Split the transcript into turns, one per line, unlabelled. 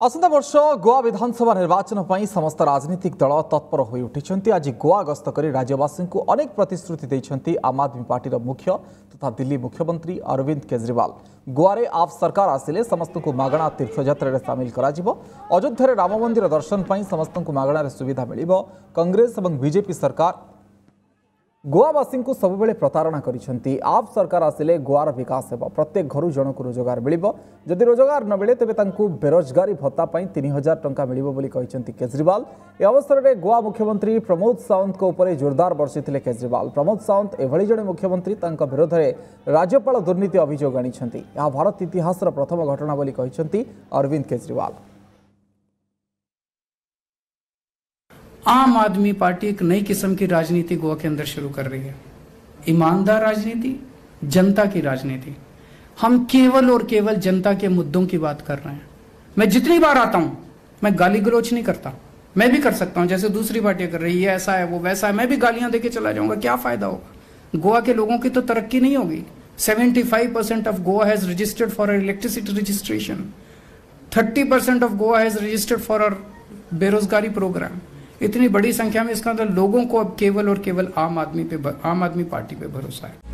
आसंता वर्ष गोवा विधानसभा निर्वाचन पर समस्त राजनीतिक दल तत्पर हो उठी। आज गोवा गस्त कर राज्यवासी को अनेक प्रतिश्रुति देते आम आदमी पार्टी मुख्य तथा दिल्ली मुख्यमंत्री अरविंद केजरीवाल। गोवा रे आप सरकार आसिले समस्त को मागणा तीर्थयात्रा सामिल करा जिवो। अयोध्या राम मंदिर दर्शन पर समस्त को मागणार सुविधा मिलिबो। कांग्रेस और बीजेपी सरकार गोवावासी को सबुबले प्रतारणा करिसेंती। आप सरकार आसिले गोवार विकास हेबो। प्रत्येक घर जनक रोजगार मिलिबो। जदि रोजगार न मिले तेबे तांकु बेरोजगारी भत्ता पई 3000 टंका मिलिबो बोली कहिसेंती केजरीवाल। ए अवसर में गोवा मुख्यमंत्री प्रमोद सावंत को ऊपर जोरदार बर्षिथिले केजरीवाल। प्रमोद सावंत एभली जणे मुख्यमंत्री तांका विरोध में राज्यपाल दुर्नीति अभियोग आनिछंती। यह भारत इतिहासर प्रथम घटना बोली कहिसेंती अरविंद केजरीवाल।
आम आदमी पार्टी एक नई किस्म की राजनीति गोवा के अंदर शुरू कर रही है। ईमानदार राजनीति, जनता की राजनीति। हम केवल और केवल जनता के मुद्दों की बात कर रहे हैं। मैं जितनी बार आता हूं मैं गाली गलौच नहीं करता। मैं भी कर सकता हूं जैसे दूसरी पार्टियां कर रही है, ऐसा है वो वैसा है, मैं भी गालियां देके चला जाऊंगा। क्या फायदा होगा? गोवा के लोगों की तो तरक्की नहीं होगी। 75% of Goa has registered for electricity registration. 30% of Goa has registered for बेरोजगारी प्रोग्राम। इतनी बड़ी संख्या में इसका मतलब लोगों को अब केवल और केवल आम आदमी पार्टी पे भरोसा है।